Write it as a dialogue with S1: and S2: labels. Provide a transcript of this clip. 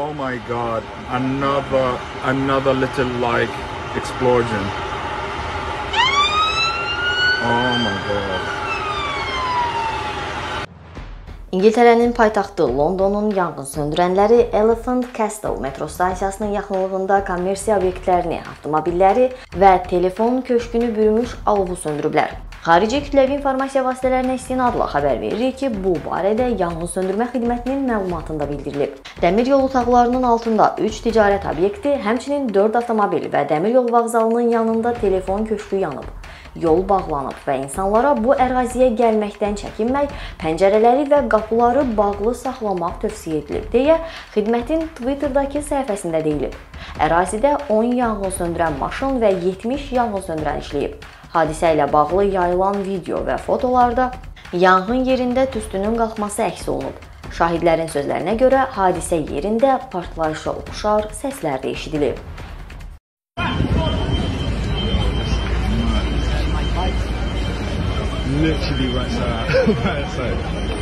S1: Oh my god, another little like explosion. Oh my god.
S2: İngiltərənin paytaxtı Londonun yanğın söndürənləri Elephant Castle metro stansiyasının yaxınlığında kommersiya obyektlərini, avtomobilləri və telefon köşkünü bürümüş alovu söndürüblər. Xarici kütləvi informasiya vasitələrinə istinadla xəbər verir ki, bu barədə yanğın söndürmə xidmətinin məlumatında bildirilib. Dəmir yolu tağlarının altında 3 ticarət obyekti, həmçinin 4 avtomobil və dəmir yolu vağzalının yanında telefon köşkü yanıb. Yol bağlanıb və insanlara bu əraziyə gəlməkdən çəkinmək, pəncərələri və qapıları bağlı saxlamaq tövsiyə edilib, deyə xidmətin Twitter'dakı səhifəsində deyilib. Ərazidə 10 yanğın söndürən maşın və 70 yanğın söndürən işləyib. Hadisə ilə bağlı yayılan video və fotolarda yanğın yerində tüstünün qalxması əks olunub. Şahidlərin sözlərinə görə hadisə yerində partlayışa oxşar səslər də eşidilib.
S1: Literally right side.